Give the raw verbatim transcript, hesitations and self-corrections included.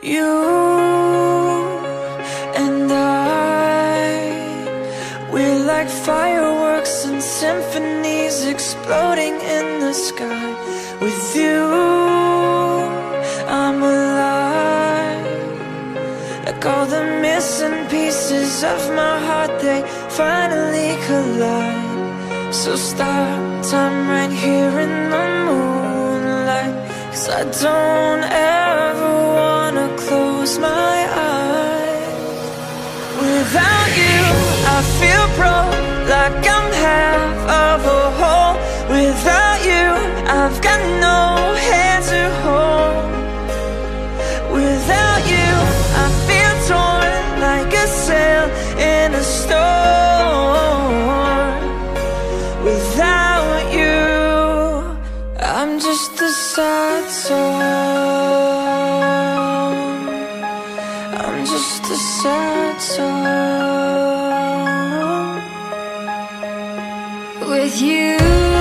You and I, we're like fireworks and symphonies exploding in the sky. With you, I'm alive. Like all the missing pieces of my heart, they finally collide. So stop time right here in the moonlight, 'cause I don't ever wanna close my eyes. Without you, I feel broke, like I'm half of a whole. Without you, I've got no hand to hold. Without you, I feel torn like a sail in a storm. Without you, I'm just a sad song. I'm just a sad song. With you